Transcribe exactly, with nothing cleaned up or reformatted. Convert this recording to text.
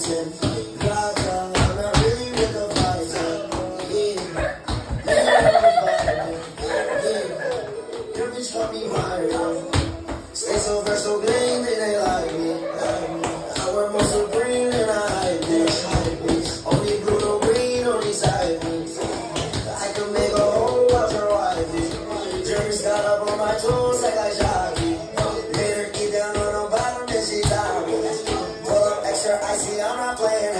Tyson. Blah, blah, I'm not really with the Pfizer. Yeah, yeah, your bitch call me Myron. Stay so fresh, so clean, they they like me. I wear more Supreme than I hype this. Only blue, no green, only side piece. I can make a whole out your wifey. Jerry's got up on my toes like I jockey. Made her keep down on the bottom, then she died. Pull up extra icy, I'm not playing.